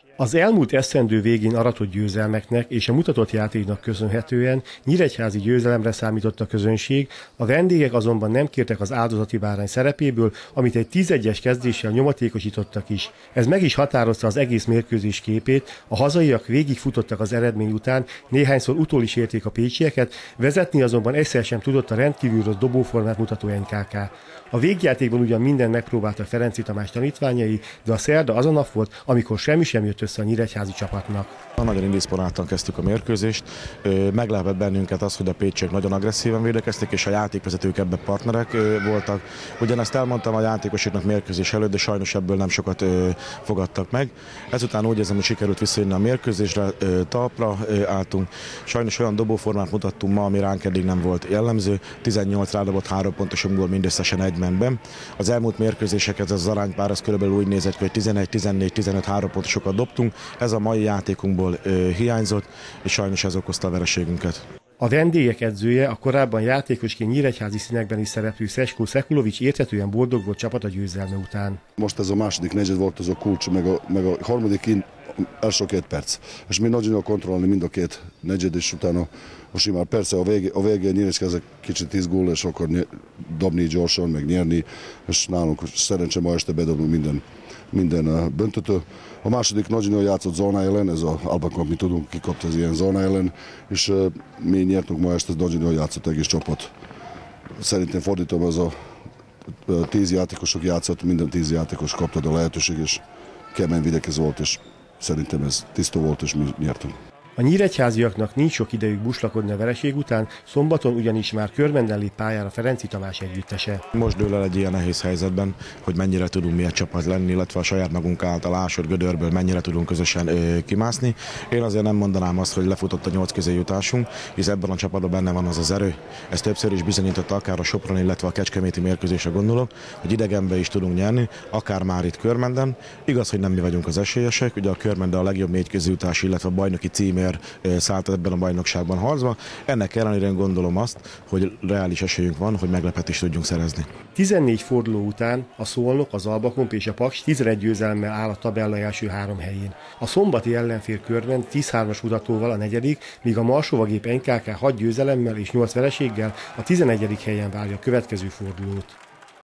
Az elmúlt esztendő végén aratott győzelmeknek és a mutatott játéknak köszönhetően nyíregyházi győzelemre számított a közönség, a vendégek azonban nem kértek az áldozati bárány szerepéből, amit egy 10-1-es kezdéssel nyomatékosítottak is. Ez meg is határozta az egész mérkőzés képét, a hazaiak végigfutottak az eredmény után, néhányszor utol is érték a pécsieket, vezetni azonban egyszer sem tudott a rendkívül rossz dobóformát mutató NKK. A végjátékban ugyan minden megpróbáltak Ferenczy Tamás tanítványai, de a szerda az a nap volt, amikor semmi sem jött össze a nyíregyházi csapatnak. Nagyon indisponáltan kezdtük a mérkőzést. Meglepett bennünket az, hogy a pécsiek nagyon agresszíven védekeztek, és a játékvezetők ebben partnerek voltak. Ugyanezt elmondtam a játékosoknak mérkőzés előtt, de sajnos ebből nem sokat fogadtak meg. Ezután úgy érzem, hogy sikerült visszajönni a mérkőzésre, talpra álltunk. Sajnos olyan dobóformát mutattunk ma, ami ránk eddig nem volt jellemző. 18 rádobott 3 pontosunkból mindösszesen egy menben. Az elmúlt mérkőzéseket ez az aránypár az körülbelül úgy nézett ki, hogy 11, 14, 15, 3 pontosokat dobtunk. Ez a mai játékunkból hiányzott, és sajnos ez okozta a vereségünket. A vendégek edzője, a korábban játékosként nyíregyházi színekben is szereplő Szeskó Szekulovics érthetően boldog volt csapat a győzelme után. Most ez a második negyed volt az a kulcs, meg a harmadik első 2 perc. És mi nagyon jól kontrollálni mind a 2 negyed, és utána simán. Persze a végén nyíregyházi kicsit izgul, és akkor dobni gyorsan, meg nyerni, és nálunk szerencsém ma este bedobunk minden büntető. A második nagyon jól játszott zóna ellen, ez az Albanknak mi tudunk, kikapta az ilyen zóna ellen, és mi nyertünk ma este, nagyon jól játszott egész csapat. Szerintem fordítom, ez a 10 játékosok játszott, minden 10 játékos kapta a lehetőség, és kemény védekező volt, és szerintem ez tiszta volt, és mi nyertünk. A nyíregyháziaknak nincs sok idejük buslakodni a vereség után, szombaton ugyanis már körmenden lép pályára Ferenczy Tamás együttese. Most dől el egy ilyen nehéz helyzetben, hogy mennyire tudunk mi egy csapat lenni, illetve a saját magunk által ásott gödörből mennyire tudunk közösen kimászni. Én azért nem mondanám azt, hogy lefutott a 8 közéjutásunk, hisz ebben a csapatban benne van az az erő. Ez többször is bizonyította akár a Soproni, illetve a kecskeméti mérkőzésre gondolok, hogy idegenben is tudunk nyerni, akár már itt Körmenden. Igaz, hogy nem mi vagyunk az esélyesek, ugye a Körmende a legjobb 4 közéjutás, illetve a bajnoki címért szállt ebben a bajnokságban harcba. Ennek ellenére gondolom azt, hogy reális esélyünk van, hogy meglepetést tudjunk szerezni. 14 forduló után a Szolnok, az Albakomp és a Paks 11 győzelemmel áll a tabella első 3 helyén. A szombati ellenfél Körmend 10-3-as mutatóval a 4., míg a Marsóvagép NKK 6 győzelemmel és 8 vereséggel a 11. helyen várja a következő fordulót.